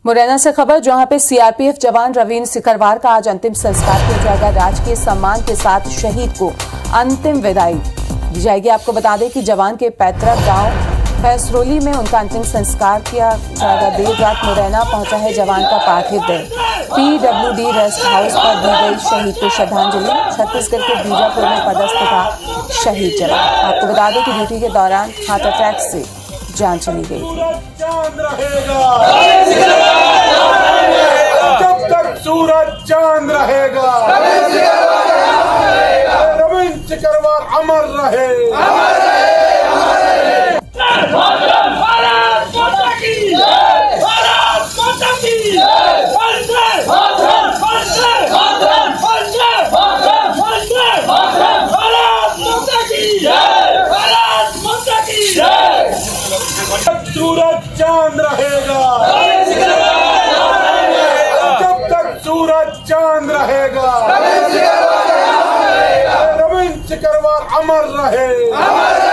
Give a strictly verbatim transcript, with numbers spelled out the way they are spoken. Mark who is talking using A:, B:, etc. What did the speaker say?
A: मुरैना से खबर, जहां पे सीआरपीएफ जवान रवींद्र सिकरवार का आज अंतिम संस्कार किया जाएगा। राजकीय सम्मान के साथ शहीद को अंतिम विदाई दी जाएगी। आपको बता दें कि जवान के पैतृक गांव फैसरोली में उनका अंतिम संस्कार किया जाएगा। देर रात मुरैना पहुंचा है जवान का पार्थिव देह। पीडब्ल्यूडी रेस्ट हाउस पर दी गई शहीद को श्रद्धांजलि। छत्तीसगढ़ के बीजापुर में पदस्थ था शहीद जवान। आपको बता दें कि ड्यूटी के दौरान हार्ट अटैक से जान चली गई थी।
B: जब तक सूरज चांद रहेगा, रवींद्र सिकरवार अमर रहे।
C: भारत माता की जय, भारत माता की जय, वंदे मातरम, वंदे मातरम, वंदे मातरम, वंदे मातरम, भारत माता की जय, भारत माता की जय।
B: जब सूरज चांद रहेगा, जब तक सूरज चांद रहेगा, रवींद्र सिकरवार अमर रहे।